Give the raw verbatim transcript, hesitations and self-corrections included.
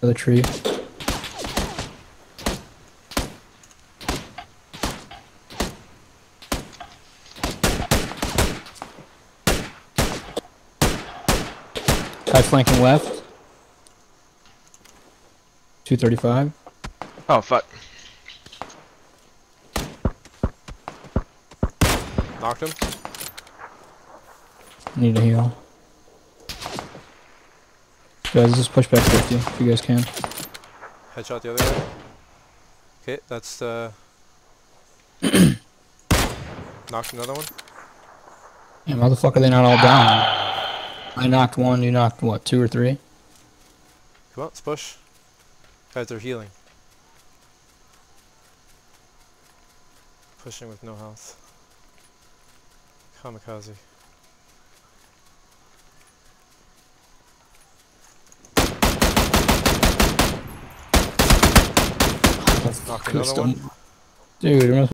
the tree. Guy flanking left. two thirty-five. Oh, fuck. Knocked him. Need a heal. Guys, just push back fifty if you guys can. Headshot the other guy. Okay, that's uh knocked another one. Yeah, motherfucker, they not all down. I knocked one, you knocked what, two or three? Come on, let's push. Guys are healing. Pushing with no health. Kamikaze. Knocked another one. Dude,